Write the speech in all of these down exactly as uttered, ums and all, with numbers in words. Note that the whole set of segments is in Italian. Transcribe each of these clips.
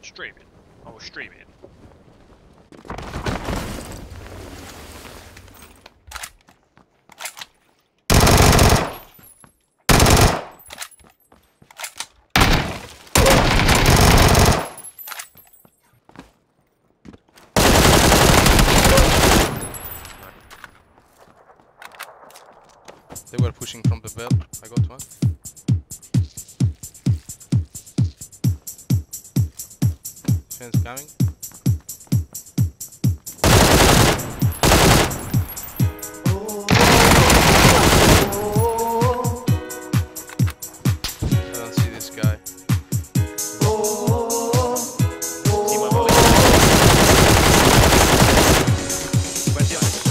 Streaming. I was streaming. They were pushing from the bell. I got one. Fence coming. I don't see this guy. See my volley. Where's the ice?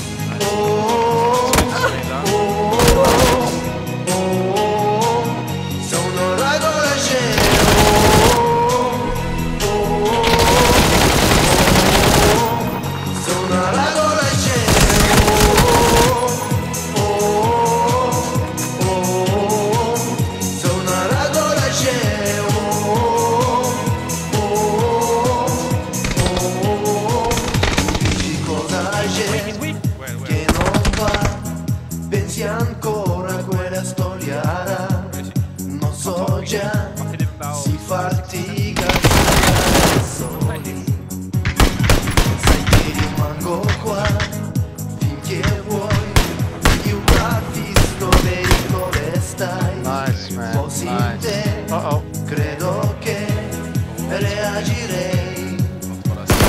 Straight down. Sono regola scemo. Sono regola scemo. Sono regola scemo. Dici cosa c'è He's weak. Where, where? che non va? Pensi ancora a quella storia? Where is he? Non so già Fucking him about. si farti cazzare soli. Sai che rimango qua finché vuoi. Io capisco vedi dove stai. Nice, man. Fossi in Nice. te, Uh-oh. credo che reagirei. Not for us.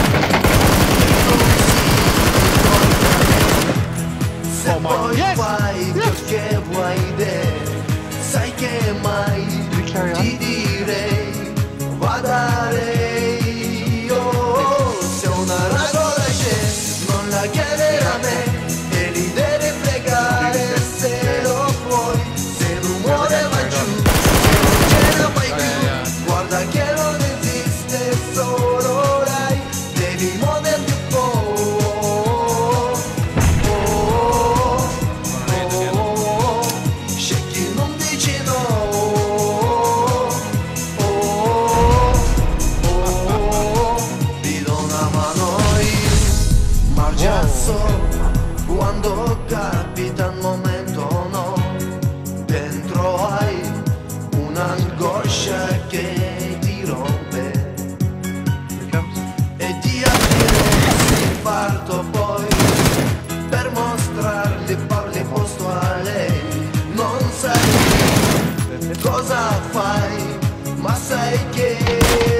Se Oh my- poi Yes! fai quel che vuoi te, sai che mai carry on? ti direi va dare io. Se una regola c'è non la chiedere a me e li devi fregare se lo puoi. Se il rumore va giù, se non ce la fai più, guarda che non esiste solo lei, devi muoverti un po'. Scegli, non dici no. Ti do una mano io, ma già so quando capita il momento no. Dentro hai un'angoscia che ti rompe e ti attiri parto poi per mostrarle parli posto a lei. Non sai cosa fai, ma sai che